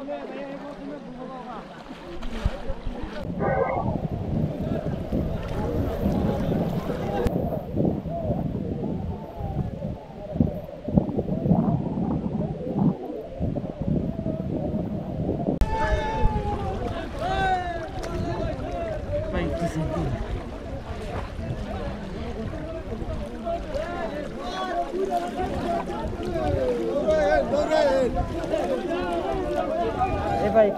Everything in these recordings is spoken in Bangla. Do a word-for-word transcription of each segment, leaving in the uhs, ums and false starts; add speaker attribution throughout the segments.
Speaker 1: এ ভাই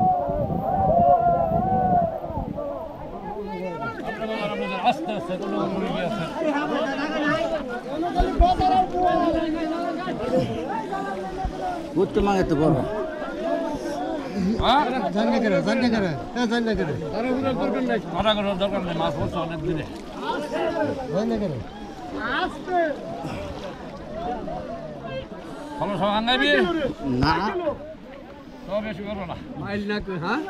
Speaker 1: আস্তে আস্তে ঘুরতে মাগে তো বড় জানলে করে জানলে করে জানলে করে দরকার নাই দরকার নেই মাছ হচ্ছে অনেক দিনে জানলে করে ভালো সব আনগাইবি না সব বেশি করবো না মাইল না হ্যাঁ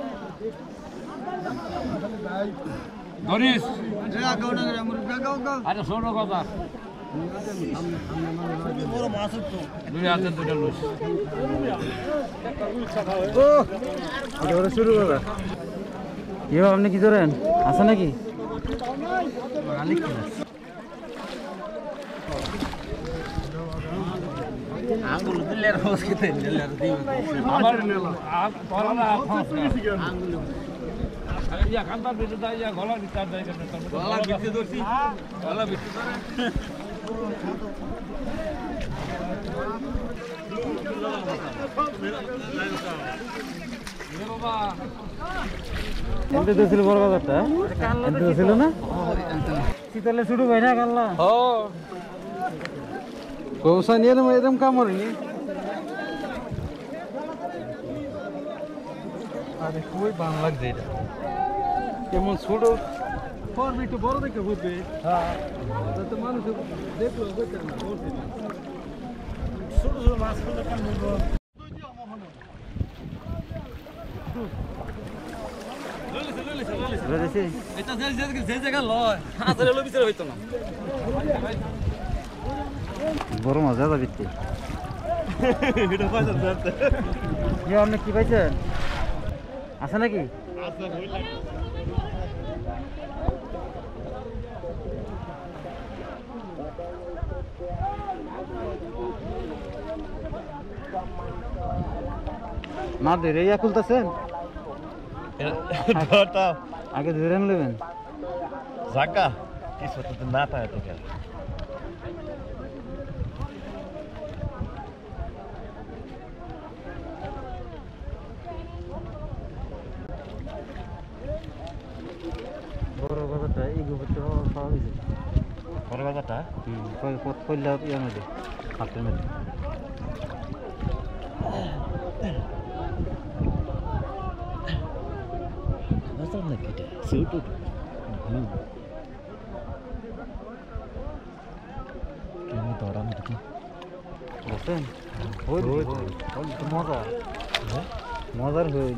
Speaker 1: ধরিস আরে ষোলো কথা দুই হাতে দুটা লুস শুরু করবে ইয়ে আপনি কি ধরেন আছে নাকি আঙ্গুল দিলে রোজ খেতে আমার আঙ্গুল ইয়া কান্তার ভিতরে দাই ইয়া গলা ভিতরে দাই গলা ভিতরে ধরছি গলা ভিতরে ধরে বাবা এন্তে দিছিল বড় বাজারটা এন্তে দিছিল না শীতলে শুরু হয় না কাল্লা ও কৌশা নিয়ে না এরকম কাম করিনি আরে খুবই ভালো লাগছে এটা কেমন ছোট ফর্ম একটু বড় দেখে বুঝবে হ্যাঁ তো মানুষ দেখলো বুঝতে না ছোট ছোট মাছগুলো কেমন বলবো এটা যে জায়গা লয় হাজার হলো বিচার হইতো না বড় মজা যাবে আপনি কি পাইছেন আছে নাকি না ধরে ইয়া খুলতেছেন আগে ধরে নেবেন
Speaker 2: জাগা কিছু তো না পায় তো
Speaker 1: বড় বাজারটা এই গোবরটা পাওয়া গেছে
Speaker 2: বড় বাজারটা
Speaker 1: হুম পথ করলে ইয়ার মধ্যে হাতের মধ্যে
Speaker 2: বাজার না কেটে সুট হুম কেমন দরাম দেখি
Speaker 1: বসেন ওই ওই মজা মজার হই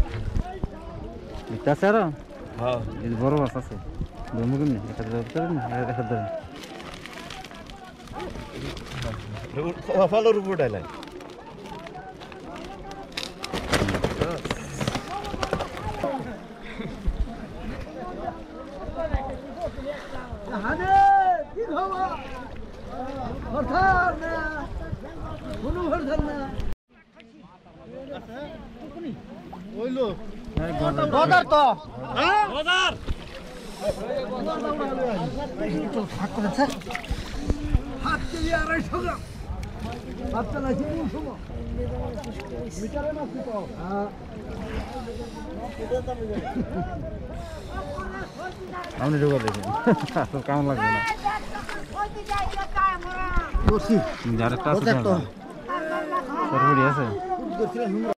Speaker 1: মিটাছে আর
Speaker 2: হ্যাঁ
Speaker 1: এই বড় মাছ আছে ধরবো কেমনি একটা ধরেন না একটা ধরেন
Speaker 2: ফলোর উপর ডাইলাই
Speaker 3: হানে কি খবর হঠাৎ না কোনো হঠাৎ না ওইলো বাজার তো হ্যাঁ বাজার তো থাক করেছে হাত কেজি আড়াইশো গ্রাম বাচ্চা না কি সময় মিটারে না কি পাও হ্যাঁ
Speaker 1: আপনি ঢোকা দেখুন কেমন লাগবে না আরেকটা আছে